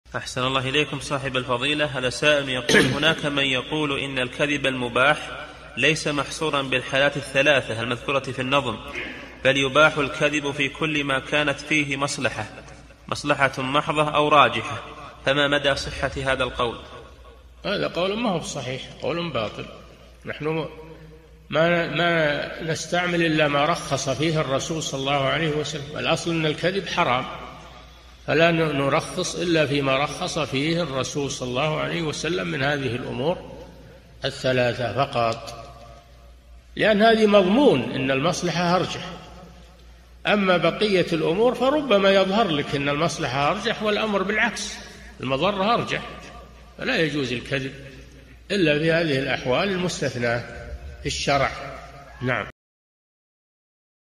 أحسن الله إليكم صاحب الفضيلة. هذا سائل يقول: هناك من يقول إن الكذب المباح ليس محصورا بالحالات الثلاثة المذكورة في النظم، بل يباح الكذب في كل ما كانت فيه مصلحة محضة أو راجحة، فما مدى صحة هذا القول؟ هذا قول ما هو صحيح، قول باطل. نحن ما نستعمل إلا ما رخص فيه الرسول صلى الله عليه وسلم. الأصل أن الكذب حرام، فلا نرخص إلا فيما رخص فيه الرسول صلى الله عليه وسلم من هذه الأمور الثلاثة فقط، لأن هذه مضمون إن المصلحة أرجح. أما بقية الأمور فربما يظهر لك أن المصلحة أرجح والأمر بالعكس، المضرة أرجح، فلا يجوز الكذب إلا في هذه الأحوال المستثناة في الشرع. نعم.